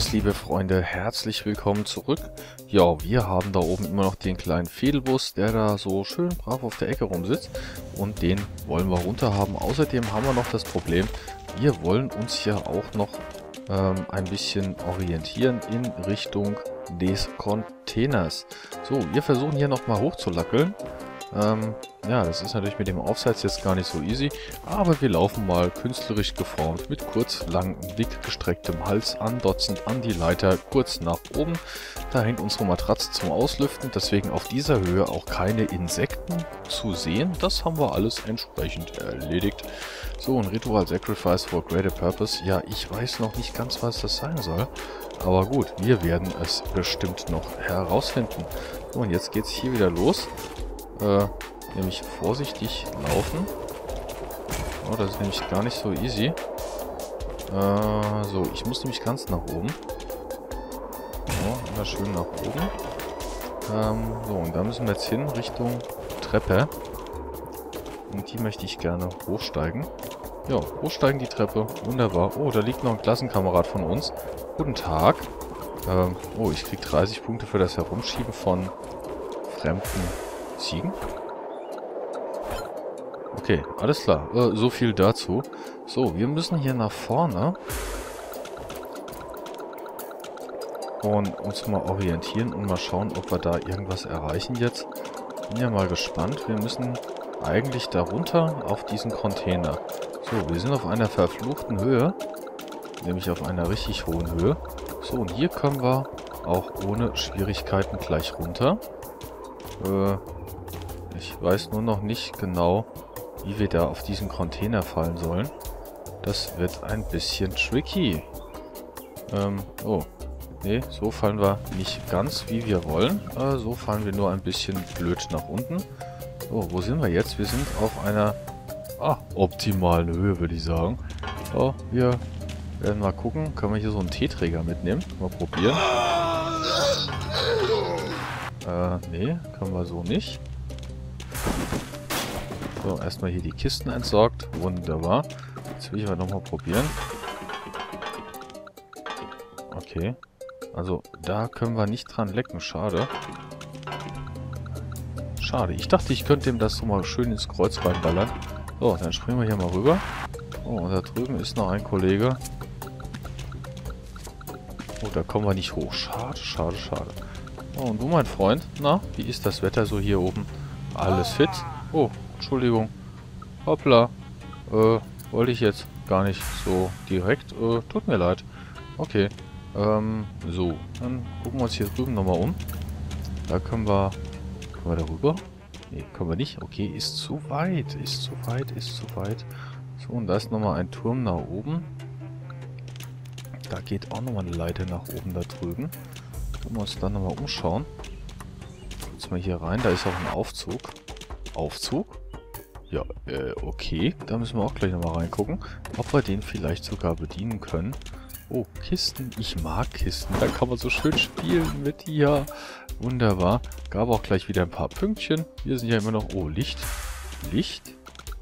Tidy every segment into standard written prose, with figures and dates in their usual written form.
Servus, liebe Freunde, herzlich willkommen zurück. Ja, wir haben da oben immer noch den kleinen Fädelbus, der da so schön brav auf der Ecke rumsitzt. Und den wollen wir runter haben. Außerdem haben wir noch das Problem, wir wollen uns ja auch noch ein bisschen orientieren in Richtung des Containers. So, wir versuchen hier nochmal hochzulackeln. Ja, das ist natürlich mit dem Aufsatz jetzt gar nicht so easy, aber wir laufen mal künstlerisch geformt mit kurz, lang, dick gestrecktem Hals andotzend an die Leiter kurz nach oben. Da hängt unsere Matratze zum Auslüften, deswegen auf dieser Höhe auch keine Insekten zu sehen. Das haben wir alles entsprechend erledigt. So, ein Ritual Sacrifice for Greater Purpose. Ja, ich weiß noch nicht ganz, was das sein soll, aber gut, wir werden es bestimmt noch herausfinden. So, und jetzt geht's hier wieder los. Nämlich vorsichtig laufen. Oh, das ist nämlich gar nicht so easy. So, ich muss nämlich ganz nach oben. So, immer schön nach oben. So, und da müssen wir jetzt hin Richtung Treppe. Und die möchte ich gerne hochsteigen. Ja, hochsteigen die Treppe. Wunderbar. Oh, da liegt noch ein Klassenkamerad von uns. Guten Tag. Oh, ich krieg 30 Punkte für das Herumschieben von fremden Ziegen. Okay, alles klar. So viel dazu. So, wir müssen hier nach vorne. Und uns mal orientieren und mal schauen, ob wir da irgendwas erreichen jetzt. Bin ja mal gespannt. Wir müssen eigentlich da runter auf diesen Container. So, wir sind auf einer verfluchten Höhe. Nämlich auf einer richtig hohen Höhe. So, und hier können wir auch ohne Schwierigkeiten gleich runter. Ich weiß nur noch nicht genau, wie wir da auf diesen Container fallen sollen. Das wird ein bisschen tricky. Oh. Nee, so fallen wir nicht ganz, wie wir wollen. So fallen wir nur ein bisschen blöd nach unten. So, wo sind wir jetzt? Wir sind auf einer optimalen Höhe, würde ich sagen. So, wir werden mal gucken. Können wir hier so einen Teeträger mitnehmen? Mal probieren. Nee, können wir so nicht. So, erstmal hier die Kisten entsorgt. Wunderbar. Jetzt will ich aber nochmal probieren. Okay. Also, da können wir nicht dran lecken. Schade. Schade. Ich dachte, ich könnte ihm das so mal schön ins Kreuz reinballern. So, dann springen wir hier mal rüber. Oh, und da drüben ist noch ein Kollege. Oh, da kommen wir nicht hoch. Schade, schade, schade. Oh, und du, mein Freund? Na, wie ist das Wetter so hier oben? Alles fit? Oh, Entschuldigung. Hoppla. Wollte ich jetzt gar nicht so direkt. Tut mir leid. Okay. So. Dann gucken wir uns hier drüben nochmal um. Da können wir... Können wir da rüber? Nee, können wir nicht. Okay, ist zu weit. Ist zu weit, ist zu weit. So, und da ist nochmal ein Turm nach oben. Da geht auch nochmal eine Leiter nach oben da drüben. Können wir uns dann nochmal umschauen. Jetzt mal hier rein. Da ist auch ein Aufzug. Aufzug? Ja, okay. Da müssen wir auch gleich nochmal reingucken, ob wir den vielleicht sogar bedienen können. Oh, Kisten. Ich mag Kisten. Da kann man so schön spielen mit. Ja, wunderbar. Gab auch gleich wieder ein paar Pünktchen. Wir sind ja immer noch... Oh, Licht. Licht.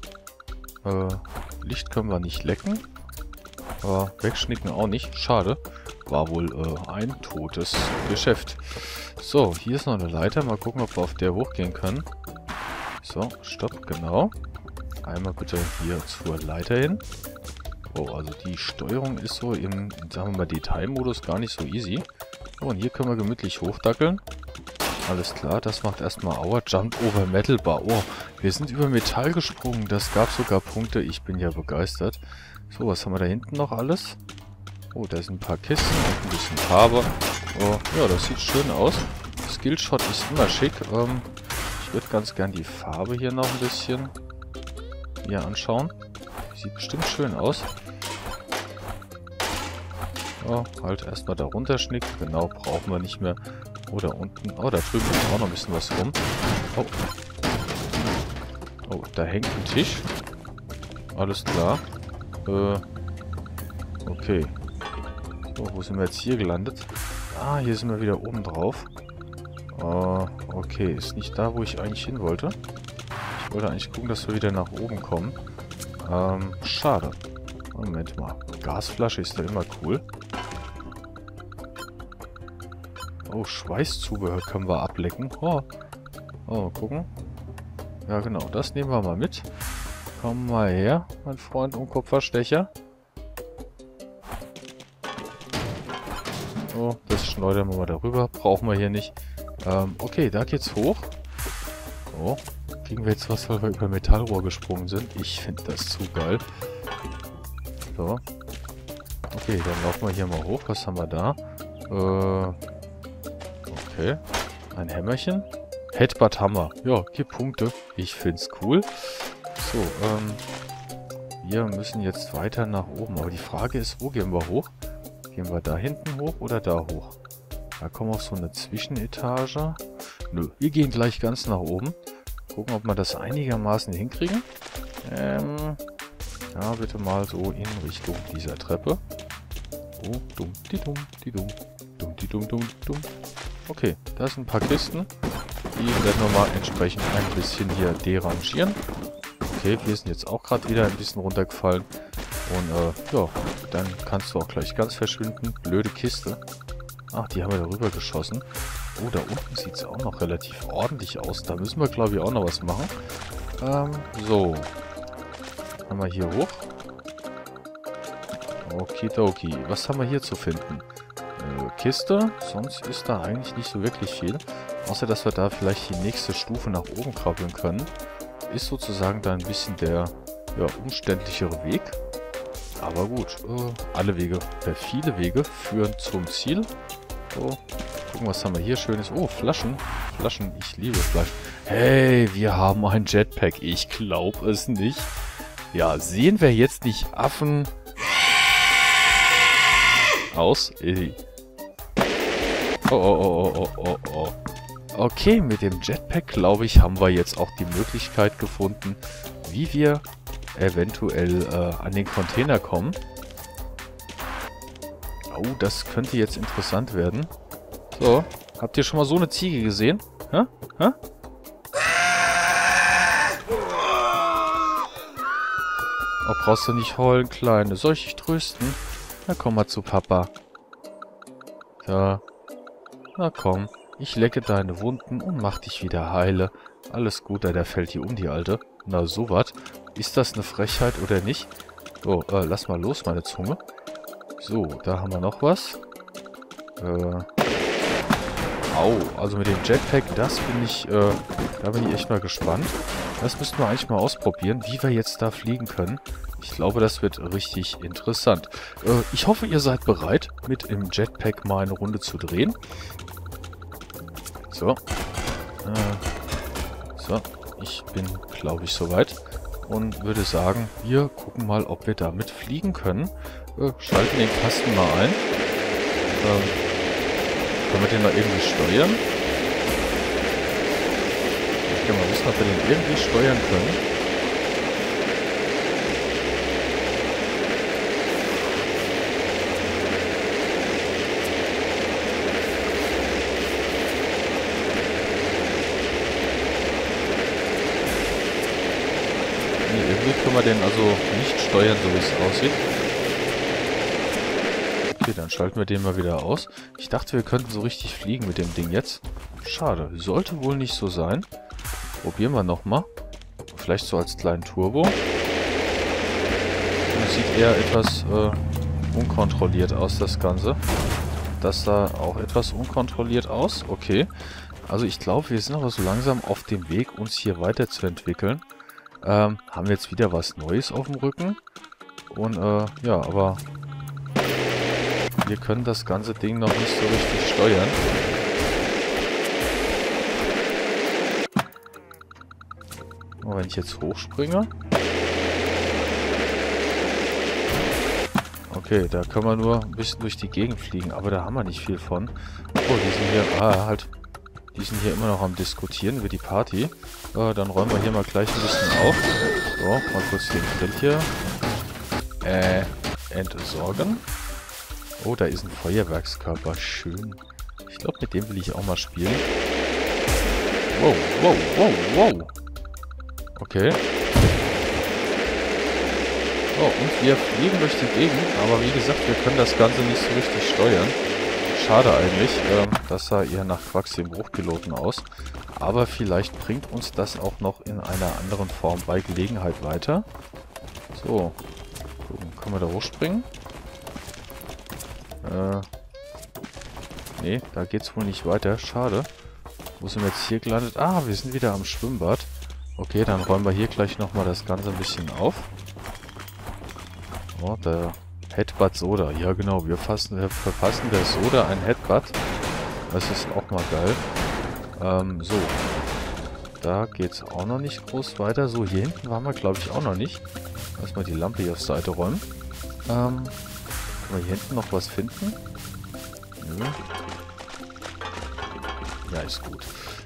Licht können wir nicht lecken. Wegschnicken auch nicht. Schade. War wohl ein totes Geschäft. So, hier ist noch eine Leiter. Mal gucken, ob wir auf der hochgehen können. So, stopp, genau. Einmal bitte hier zur Leiter hin. Oh, also die Steuerung ist so im, sagen wir mal, Detailmodus gar nicht so easy. Oh, und hier können wir gemütlich hochdackeln. Alles klar, das macht erstmal Aua. Jump over Metal Bar. Oh, wir sind über Metall gesprungen. Das gab sogar Punkte. Ich bin ja begeistert. So, was haben wir da hinten noch alles? Oh, da sind ein paar Kisten und ein bisschen Farbe. Oh, ja, das sieht schön aus. Skillshot ist immer schick. Ich würde ganz gern die Farbe hier noch ein bisschen hier anschauen. Sieht bestimmt schön aus. Oh, halt erstmal da runterschnicken. Genau, brauchen wir nicht mehr. Oh, da unten. Oh, da drüben ist auch noch ein bisschen was rum. Oh. Oh, da hängt ein Tisch. Alles klar. Okay. So, wo sind wir jetzt hier gelandet? Ah, hier sind wir wieder oben drauf. Okay, ist nicht da, wo ich eigentlich hin wollte. Ich wollte eigentlich gucken, dass wir wieder nach oben kommen. Schade. Moment mal. Gasflasche ist da immer cool. Oh, Schweißzubehör können wir ablecken. Oh, mal gucken. Ja, genau. Das nehmen wir mal mit. Komm mal her, mein Freund und Kupferstecher. Oh, das schneidern wir mal darüber. Brauchen wir hier nicht. Okay, da geht's hoch. Oh, kriegen wir jetzt was, weil wir über Metallrohr gesprungen sind? Ich finde das zu geil. So. Okay, dann laufen wir hier mal hoch. Was haben wir da? Okay. Ein Hämmerchen. Headbutt Hammer. Ja, gib Punkte. Ich find's cool. So, wir müssen jetzt weiter nach oben. Aber die Frage ist, wo gehen wir hoch? Gehen wir da hinten hoch oder da hoch? Da kommen wir auf so eine Zwischenetage. Nö, wir gehen gleich ganz nach oben. Gucken, ob wir das einigermaßen hinkriegen. Ja, bitte mal so in Richtung dieser Treppe. Oh, dumm, die dumm, die dumm. Dumm, die dumm, dumm, dumm. Okay, da sind ein paar Kisten. Die werden wir mal entsprechend ein bisschen hier derangieren. Okay, wir sind jetzt auch gerade wieder ein bisschen runtergefallen. Und ja, dann kannst du auch gleich ganz verschwinden. Blöde Kiste. Ach, die haben wir darüber geschossen. Oh, da unten sieht es auch noch relativ ordentlich aus. Da müssen wir, glaube ich, auch noch was machen. So. Haben wir hier hoch. Okidoki. Was haben wir hier zu finden? Kiste. Sonst ist da eigentlich nicht so wirklich viel. Außer, dass wir da vielleicht die nächste Stufe nach oben krabbeln können. Ist sozusagen da ein bisschen der umständlichere Weg. Aber gut, alle Wege, viele Wege führen zum Ziel. So, gucken, was haben wir hier Schönes. Oh, Flaschen. Flaschen, ich liebe Flaschen. Hey, wir haben ein Jetpack. Ich glaube es nicht. Ja, sehen wir jetzt nicht Affen aus? Oh. Okay, mit dem Jetpack, glaube ich, haben wir jetzt auch die Möglichkeit gefunden, wie wir eventuell an den Container kommen. Oh, das könnte jetzt interessant werden. So, habt ihr schon mal so eine Ziege gesehen? Hä? Hä? Oh, brauchst du nicht heulen, Kleine. Soll ich dich trösten? Na, komm mal zu Papa. Ja. Na komm, ich lecke deine Wunden und mach dich wieder heile. Alles gut, der fällt hier um, die Alte. Na, sowas. Ist das eine Frechheit oder nicht? Oh, lass mal los, meine Zunge. So, da haben wir noch was. Au, also mit dem Jetpack, da bin ich echt mal gespannt. Das müssten wir eigentlich mal ausprobieren, wie wir jetzt da fliegen können. Ich glaube, das wird richtig interessant. Ich hoffe, ihr seid bereit, mit im Jetpack mal eine Runde zu drehen. So. So, ich bin, glaube ich, soweit. Und würde sagen, wir gucken mal, ob wir damit fliegen können. Schalten den Kasten mal ein. Können wir den mal irgendwie steuern? Ich kann mal wissen, ob wir den irgendwie steuern können. Irgendwie können wir den also nicht steuern, so wie es aussieht. Okay, dann schalten wir den mal wieder aus. Ich dachte, wir könnten so richtig fliegen mit dem Ding jetzt. Schade, sollte wohl nicht so sein. Probieren wir nochmal. Vielleicht so als kleinen Turbo. Das sieht eher etwas unkontrolliert aus, das Ganze. Das sah auch etwas unkontrolliert aus. Okay. Also ich glaube, wir sind aber so langsam auf dem Weg, uns hier weiterzuentwickeln. Haben wir jetzt wieder was Neues auf dem Rücken. Und ja, aber wir können das ganze Ding noch nicht so richtig steuern. Und wenn ich jetzt hochspringe. Okay, da können wir nur ein bisschen durch die Gegend fliegen, aber da haben wir nicht viel von. Oh, die sind hier, die sind hier immer noch am Diskutieren über die Party. Dann räumen wir hier mal gleich ein bisschen auf. So, mal kurz den Grill hier entsorgen. Oh, da ist ein Feuerwerkskörper. Schön. Ich glaube, mit dem will ich auch mal spielen. Wow, wow, wow, wow. Okay. Oh, und wir fliegen durch die Gegend, aber wie gesagt, wir können das Ganze nicht so richtig steuern. schade eigentlich. Das sah eher nach Quacks dem Bruchpiloten aus. Aber vielleicht bringt uns das auch noch in einer anderen Form bei Gelegenheit weiter. So. Gucken, können wir da hochspringen? Nee, da geht's wohl nicht weiter. Schade. Wo sind wir jetzt hier gelandet? Ah, wir sind wieder am Schwimmbad. Okay, dann räumen wir hier gleich nochmal das Ganze ein bisschen auf. Oh, der Headbutt Soda. Ja genau, wir verpassen der Soda ein Headbutt. Das ist auch mal geil. So. Da geht's auch noch nicht groß weiter. So, hier hinten waren wir, glaube ich, auch noch nicht. Erstmal die Lampe hier auf Seite räumen. Können wir hier hinten noch was finden? Nö. Ja, ist gut.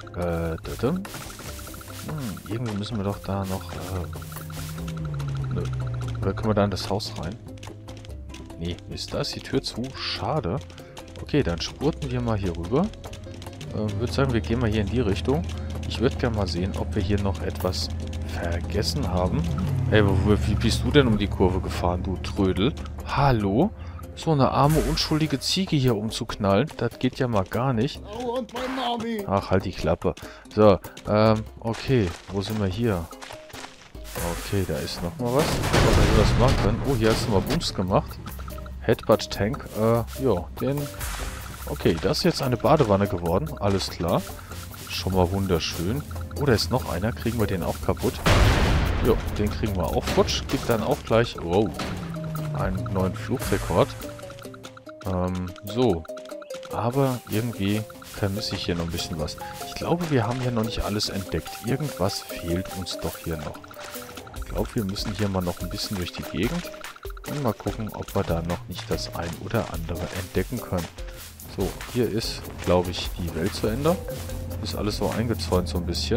Irgendwie müssen wir doch da noch... Nö. Oder können wir da in das Haus rein? Nee, ist das die Tür zu? Schade. Okay, dann spurten wir mal hier rüber. Würde sagen, wir gehen mal hier in die Richtung. Ich würde gerne mal sehen, ob wir hier noch etwas vergessen haben. Ey, wie bist du denn um die Kurve gefahren, du Trödel? Hallo? So eine arme, unschuldige Ziege hier umzuknallen, das geht ja mal gar nicht. Ach, halt die Klappe. So, okay, wo sind wir hier? Okay, da ist noch mal was. Ob wir hier was machen können. Oh, hier hast du mal Booms gemacht. Headbutt Tank, ja, den... Okay, das ist jetzt eine Badewanne geworden, alles klar. Schon mal wunderschön. Oh, da ist noch einer, kriegen wir den auch kaputt. Jo, den kriegen wir auch futsch. Gibt dann auch gleich, wow, einen neuen Flugrekord. So. Aber irgendwie vermisse ich hier noch ein bisschen was. Ich glaube, wir haben hier noch nicht alles entdeckt. Irgendwas fehlt uns doch hier noch. Ich glaube, wir müssen hier mal noch ein bisschen durch die Gegend. Und mal gucken, ob wir da noch nicht das ein oder andere entdecken können. So, hier ist, glaube ich, die Welt zu Ende. Ist alles so eingezäunt so ein bisschen.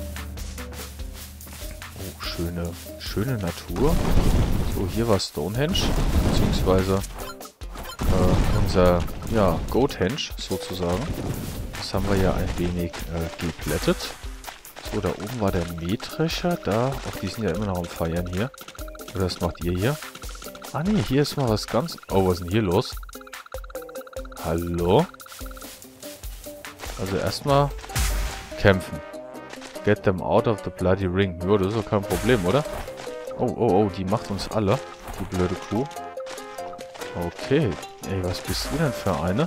Oh, schöne Natur. So, hier war Stonehenge, beziehungsweise unser, ja, Goathenge sozusagen. Das haben wir ja ein wenig geplättet. So, da oben war der Mähdrescher. Da, auch die sind ja immer noch am Feiern hier. Oder was macht ihr hier? Ah ne, hier ist mal was ganz... Oh, was ist denn hier los? Hallo? Also erstmal kämpfen. Get them out of the bloody ring. Ja, das ist doch kein Problem, oder? Oh, die macht uns alle. Die blöde Kuh. Okay. Ey, was bist du denn für eine?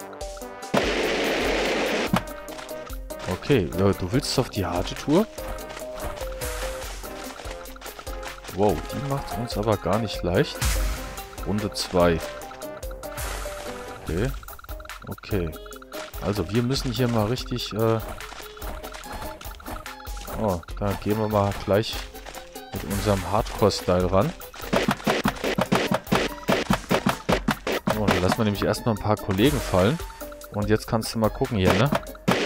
Okay, ja, du willst auf die harte Tour? Wow, die macht uns aber gar nicht leicht. Runde 2. Okay. Okay. Also, wir müssen hier mal richtig... Oh, da gehen wir mal gleich mit unserem Hardcore-Style ran. Oh, dann lassen wir nämlich erstmal ein paar Kollegen fallen. Und jetzt kannst du mal gucken hier, ne?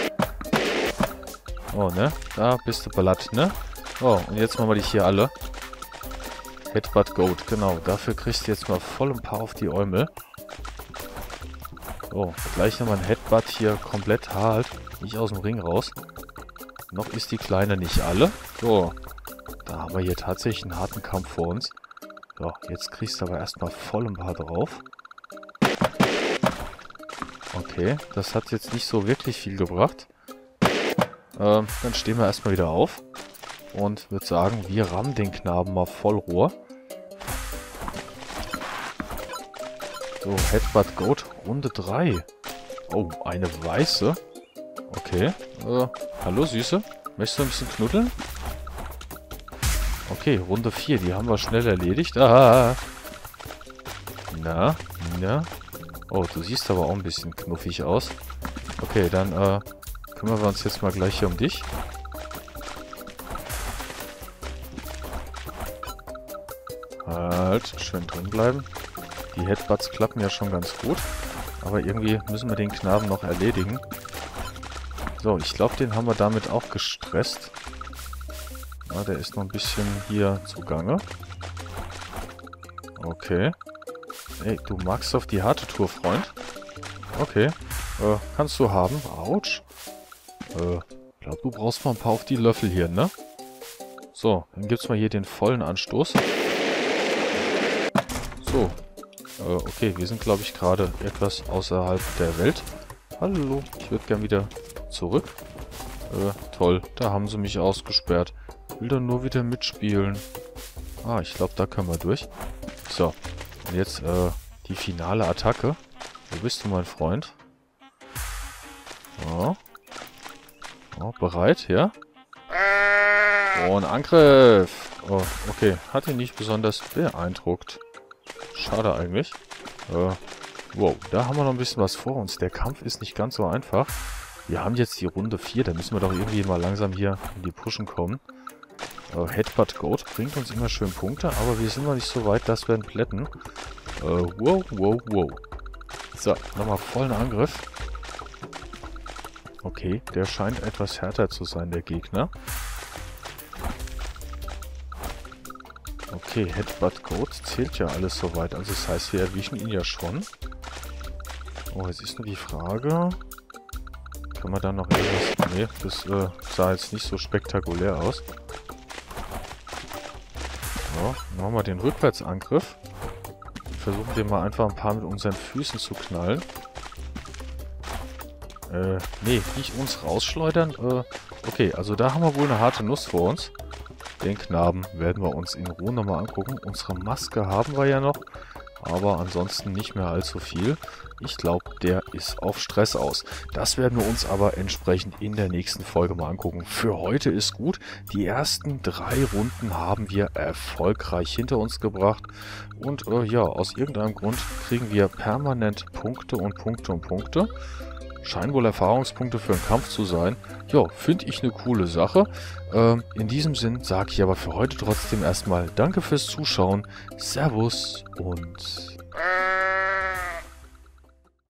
Oh, ne? Da bist du ballert, ne? Oh, und jetzt machen wir dich hier alle. Headbutt Goat, genau. Dafür kriegst du jetzt mal voll ein paar auf die Äumel. So, gleich nochmal ein Headbutt hier komplett hart. Nicht aus dem Ring raus. Noch ist die Kleine nicht alle. So, da haben wir hier tatsächlich einen harten Kampf vor uns. So, jetzt kriegst du aber erstmal voll ein paar drauf. Okay, das hat jetzt nicht so wirklich viel gebracht. Dann stehen wir erstmal wieder auf. Und würde sagen, wir rammen den Knaben mal voll Rohr. So, Headbutt Goat, Runde 3. Oh, eine weiße. Okay. Hallo Süße. Möchtest du ein bisschen knuddeln? Okay, Runde 4. Die haben wir schnell erledigt. Ah. Na. Oh, du siehst aber auch ein bisschen knuffig aus. Okay, dann kümmern wir uns jetzt mal gleich hier um dich. Halt, schön drin bleiben. Die Headbutts klappen ja schon ganz gut. Aber irgendwie müssen wir den Knaben noch erledigen. So, ich glaube, den haben wir damit auch gestresst. Ja, der ist noch ein bisschen hier zugange. Okay. Ey, du magst auf die harte Tour, Freund. Okay. Kannst du haben. Autsch. Ich glaube, du brauchst mal ein paar auf die Löffel hier, ne? So, dann gibt's mal hier den vollen Anstoß. So. Okay, wir sind, glaube ich, gerade etwas außerhalb der Welt. Hallo, ich würde gern wieder zurück. Toll, da haben sie mich ausgesperrt. Will dann nur wieder mitspielen. Ah, ich glaube, da können wir durch. So, und jetzt, die finale Attacke. Wo bist du, mein Freund? Oh. Oh, bereit, ja? Und Angriff! Oh, okay. Hat ihn nicht besonders beeindruckt. Schade eigentlich. Wow, da haben wir noch ein bisschen was vor uns. Der Kampf ist nicht ganz so einfach. Wir haben jetzt die Runde 4. Da müssen wir doch irgendwie mal langsam hier in die Pushen kommen. Headbutt Goat bringt uns immer schön Punkte, aber wir sind noch nicht so weit, dass wir ihn plätten. Wow, wow, wow. So, nochmal vollen Angriff. Okay, der scheint etwas härter zu sein, der Gegner. Okay, Headbutt Goat zählt ja alles soweit. Also das heißt, wir erwischen ihn ja schon. Oh, jetzt ist nur die Frage... Können wir da noch irgendwas... Nee, das sah jetzt nicht so spektakulär aus. So, machen wir den Rückwärtsangriff. Versuchen den mal einfach ein paar mit unseren Füßen zu knallen. Nee, nicht uns rausschleudern. Okay, also da haben wir wohl eine harte Nuss vor uns. Den Knaben werden wir uns in Ruhe nochmal angucken. Unsere Maske haben wir ja noch, aber ansonsten nicht mehr allzu viel. Ich glaube, der ist auf Stress aus. Das werden wir uns aber entsprechend in der nächsten Folge mal angucken. Für heute ist gut. Die ersten 3 Runden haben wir erfolgreich hinter uns gebracht. Und ja, aus irgendeinem Grund kriegen wir permanent Punkte und Punkte und Punkte. Scheinen wohl Erfahrungspunkte für einen Kampf zu sein. Ja, finde ich eine coole Sache. In diesem Sinn sage ich aber für heute trotzdem erstmal Danke fürs Zuschauen. Servus und...